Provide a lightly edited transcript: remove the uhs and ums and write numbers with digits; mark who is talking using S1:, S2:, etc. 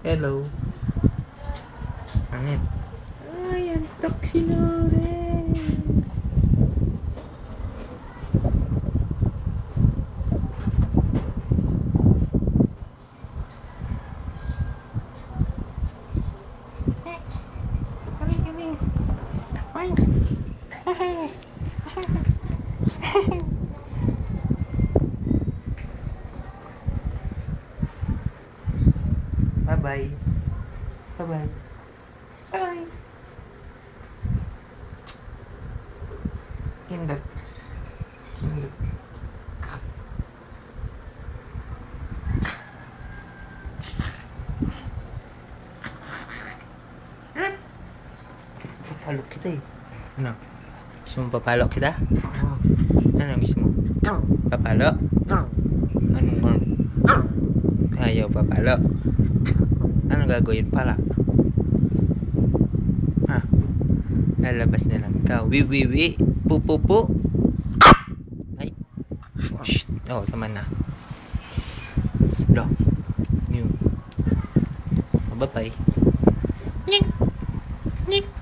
S1: Hello. Angin. Ay, antok si Loren. Bye-bye. Bye-bye. Bye. Kindot. Kindot. Papalok kita eh. Ano? Gusto mo papalok kita? Ano gusto mo? Papalok? Anong ayaw papalok? Ano gagawin pala? Ha? Lalabas na lang ikaw. Wi. Pu. Ay. Shh. Oh, tama na. Lo. New. Bye-bye. Nyik.